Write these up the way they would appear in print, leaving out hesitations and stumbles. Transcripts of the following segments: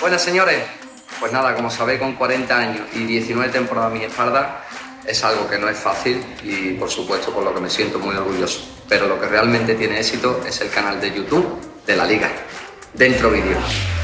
Buenas, señores. Pues nada, como sabéis, con 40 años y 19 temporadas a mi espalda, es algo que no es fácil y, por supuesto, por lo que me siento muy orgulloso. Pero lo que realmente tiene éxito es el canal de YouTube de la Liga, Dentro Vídeo.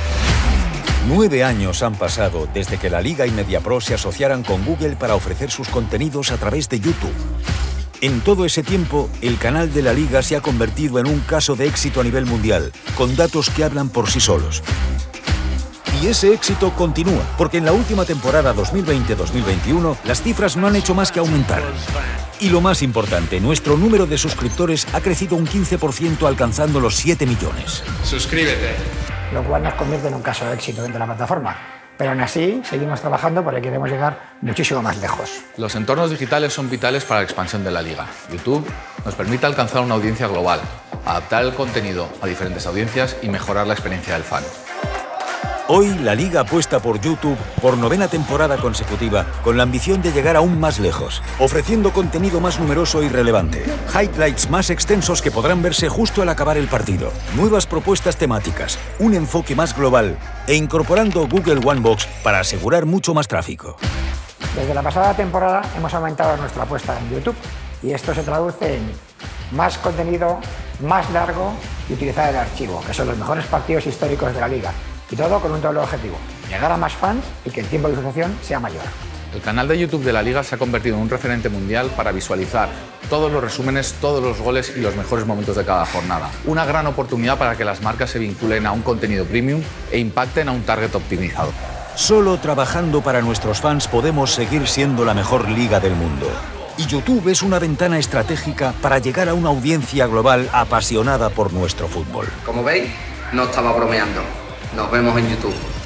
9 años han pasado desde que la Liga y Mediapro se asociaran con Google para ofrecer sus contenidos a través de YouTube. En todo ese tiempo, el canal de la Liga se ha convertido en un caso de éxito a nivel mundial, con datos que hablan por sí solos. Y ese éxito continúa, porque en la última temporada 2020-2021 las cifras no han hecho más que aumentar. Y lo más importante, nuestro número de suscriptores ha crecido un 15%, alcanzando los 7 millones. Suscríbete. Lo cual nos convierte en un caso de éxito dentro de la plataforma. Pero aún así, seguimos trabajando porque queremos llegar muchísimo más lejos. Los entornos digitales son vitales para la expansión de la Liga. YouTube nos permite alcanzar una audiencia global, adaptar el contenido a diferentes audiencias y mejorar la experiencia del fan. Hoy la Liga apuesta por YouTube por 9ª temporada consecutiva, con la ambición de llegar aún más lejos, ofreciendo contenido más numeroso y relevante, highlights más extensos que podrán verse justo al acabar el partido, nuevas propuestas temáticas, un enfoque más global e incorporando Google One Box para asegurar mucho más tráfico. Desde la pasada temporada hemos aumentado nuestra apuesta en YouTube y esto se traduce en más contenido, más largo y utilizar el archivo, que son los mejores partidos históricos de la Liga. Y todo con un doble objetivo, llegar a más fans y que el tiempo de visualización sea mayor. El canal de YouTube de la Liga se ha convertido en un referente mundial para visualizar todos los resúmenes, todos los goles y los mejores momentos de cada jornada. Una gran oportunidad para que las marcas se vinculen a un contenido premium e impacten a un target optimizado. Solo trabajando para nuestros fans podemos seguir siendo la mejor liga del mundo. Y YouTube es una ventana estratégica para llegar a una audiencia global apasionada por nuestro fútbol. Como veis, no estaba bromeando. Nos vemos en YouTube.